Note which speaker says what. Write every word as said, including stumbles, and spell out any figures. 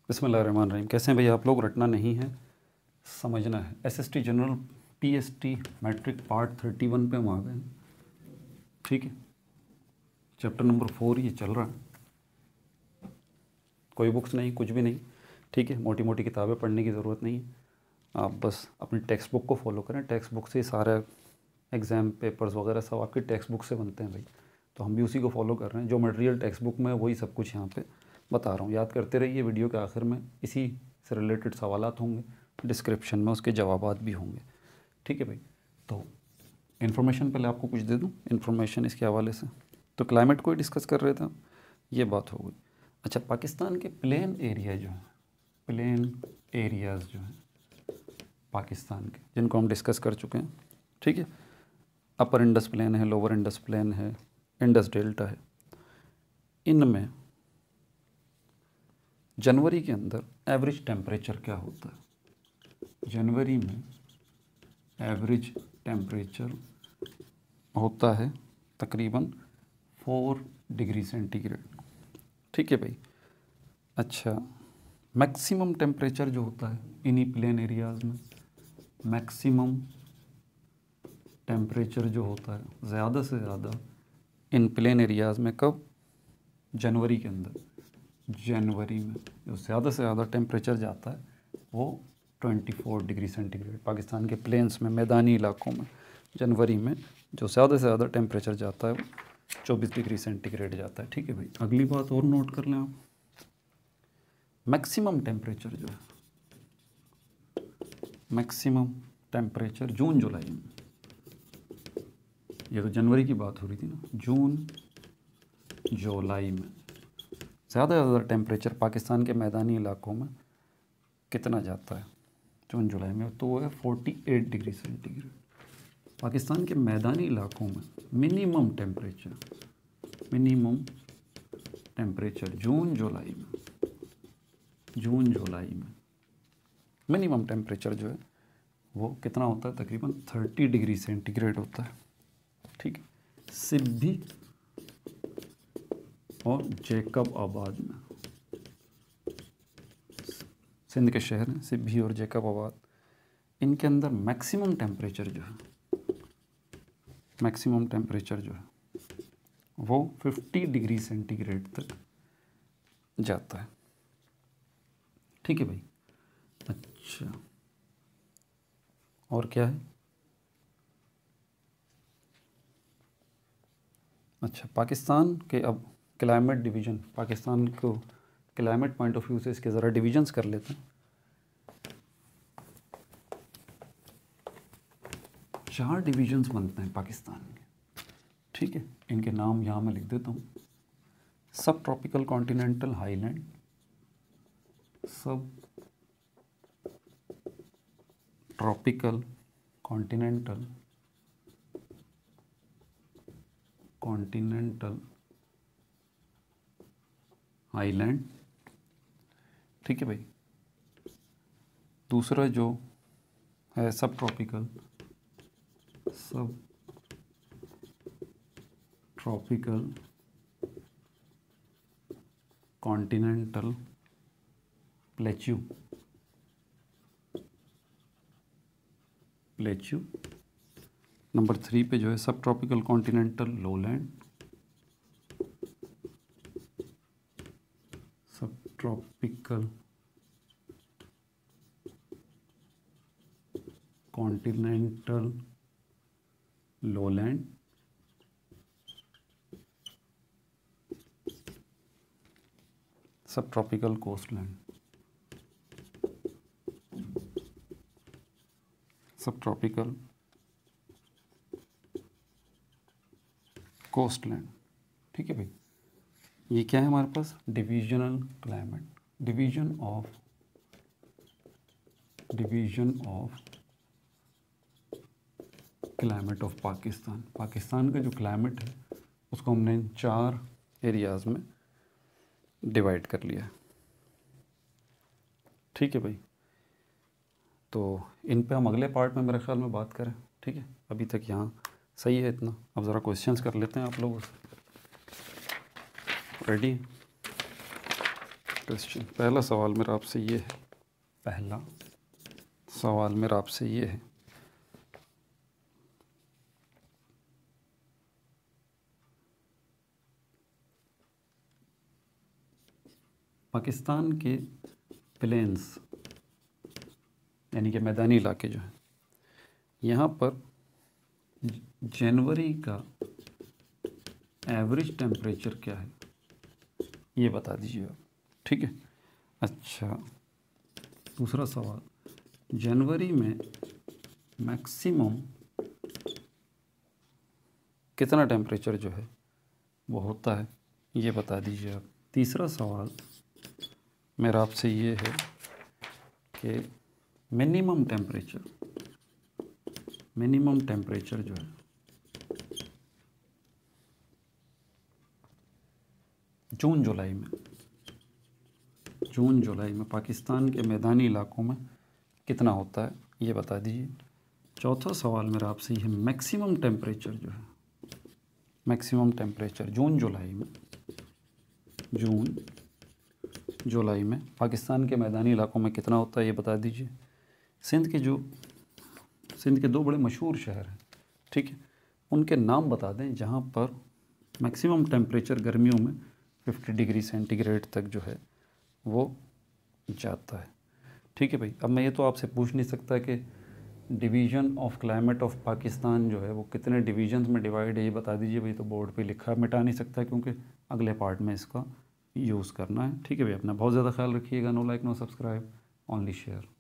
Speaker 1: बिस्मिल्लाहिर्रहमानिर्रहीम। कैसे हैं भैया आप लोग? रटना नहीं है, समझना है। SST general PST matric part thirty one पे हम आ गए हैं। ठीक है, चैप्टर नंबर फोर ये चल रहा है। कोई बुक्स नहीं, कुछ भी नहीं। ठीक है, मोटी मोटी किताबें पढ़ने की ज़रूरत नहीं है। आप बस अपनी टेक्स्ट बुक को फॉलो करें। टेक्स्ट बुक से सारे एग्ज़ाम पेपर्स वगैरह सब आपकी टेक्स्ट बुक से बनते हैं भाई। तो हम भी उसी को फॉलो कर रहे हैं। जो मटेरियल टेक्स्ट बुक में है वही सब कुछ यहाँ पे बता रहा हूँ। याद करते रहिए। वीडियो के आखिर में इसी से रिलेटेड सवालात होंगे, डिस्क्रिप्शन में उसके जवाबात भी होंगे। ठीक है भाई। तो इन्फॉर्मेशन पहले आपको कुछ दे दूँ इन्फॉर्मेशन इसके हवाले से। तो क्लाइमेट को ही डिस्कस कर रहे थे, ये बात हो गई। अच्छा, पाकिस्तान के प्लेन एरिया जो है, प्लेन एरियाज़ जो हैं पाकिस्तान के, जिनको हम डिस्कस कर चुके हैं। ठीक है, अपर इंडस प्लेन है, लोअर इंडस प्लेन है, इंडस डेल्टा है। इनमें जनवरी के अंदर एवरेज टेम्परेचर क्या होता है? जनवरी में एवरेज टेम्परेचर होता है तकरीबन फोर डिग्री सेंटीग्रेड। ठीक है भाई। अच्छा, मैक्सिमम टेम्परेचर जो होता है इन्हीं प्लेन एरियाज़ में, मैक्सिमम टेम्परेचर जो होता है ज़्यादा से ज़्यादा इन प्लेन एरियाज़ में कब? जनवरी के अंदर। जनवरी में जो ज़्यादा से ज़्यादा टेम्परेचर जाता है वो twenty four degree centigrade. Pakistan के प्लेन्स में, मैदानी इलाकों में जनवरी में जो ज़्यादा से ज़्यादा टेम्परेचर जाता है वो चौबीस डिग्री सेंटीग्रेड जाता है। ठीक है भाई। अगली बात और नोट कर लें आप। मैक्सिमम टेम्परेचर जो है, मैक्सिमम टेम्परेचर जून जुलाई में, ये तो जनवरी की बात हो रही थी ना, जून जुलाई में ज़्यादा से ज़्यादा टेम्परेचर पाकिस्तान के मैदानी इलाकों में कितना जाता है जून जुलाई में? तो वो है forty eight degree centigrade. Pakistan के मैदानी इलाकों में मिनिमम टेम्परेचर, मिनिमम टेम्परेचर जून जुलाई में, जून जुलाई में मिनिमम टेम्परेचर जो है वो कितना होता है? तकरीबन थर्टी डिग्री सेंटीग्रेड होता है। ठीक है, सिब्बी और जैकब आबाद में, सिंध के शहर हैं सिब्बी और जैकब आबाद, इनके अंदर मैक्सिमम टेम्परेचर जो है, मैक्सिमम टेम्परेचर जो है वो फिफ्टी डिग्री सेंटीग्रेड तक जाता है। ठीक है भाई। अच्छा, और क्या है? अच्छा, पाकिस्तान के अब क्लाइमेट डिवीज़न, पाकिस्तान को क्लाइमेट पॉइंट ऑफ व्यू से इसके ज़रा डिवीजन्स कर लेते हैं। चार डिवीजन्स बनते हैं पाकिस्तान के। ठीक है, इनके नाम यहाँ मैं लिख देता हूँ। Subtropical continental highland, subtropical continental continental highland. ठीक है भाई। दूसरा जो है subtropical, subtropical continental plateau, plateau. Number three पे जो है subtropical continental lowland, subtropical continental lowland. Subtropical coastland, subtropical कोस्टलैंड। ठीक है भाई। ये क्या है हमारे पास? Divisional climate, division of division of climate of Pakistan. Pakistan का जो क्लाइमेट है उसको हमने इन चार एरियाज़ में डिवाइड कर लिया है। ठीक है भाई। तो इन पे हम अगले पार्ट में मेरे ख्याल में बात करें। ठीक है, अभी तक यहाँ सही है इतना। अब ज़रा क्वेश्चंस कर लेते हैं आप लोगों से। रेडी? क्वेश्चन, पहला सवाल मेरा आपसे ये है, पहला सवाल मेरा आपसे ये है, पाकिस्तान के प्लेन्स यानी कि मैदानी इलाके जो हैं, यहाँ पर जनवरी का एवरेज टेम्परेचर क्या है ये बता दीजिए आप। ठीक है। अच्छा, दूसरा सवाल, जनवरी में मैक्सिमम कितना टेम्परेचर जो है वो होता है ये बता दीजिए आप। तीसरा सवाल मेरा आपसे ये है कि मिनिमम टेम्परेचर मिनिमम टेम्परेचर जो है जून जुलाई में जून जुलाई में पाकिस्तान के मैदानी इलाकों में कितना होता है ये बता दीजिए। चौथा सवाल मेरा आपसे ये है, मैक्सिमम टेम्परेचर जो है मैक्सिमम टेम्परेचर जून जुलाई में जून जुलाई में पाकिस्तान के मैदानी इलाकों में कितना होता है ये बता दीजिए। सिंध के जो सिंध के दो बड़े मशहूर शहर हैं, ठीक है, उनके नाम बता दें जहाँ पर मैक्सिमम टेम्परेचर गर्मियों में पचास डिग्री सेंटीग्रेड तक जो है वो जाता है। ठीक है भाई, अब मैं ये तो आपसे पूछ नहीं सकता कि division of climate of Pakistan जो है वो कितने डिवीजन्स में डिवाइड है ये बता दीजिए भाई, तो बोर्ड पे लिखा है, मिटा नहीं सकता क्योंकि अगले पार्ट में इसका यूज़ करना है। ठीक है भाई, अपना बहुत ज़्यादा ख्याल रखिएगा। No like no subscribe, only share.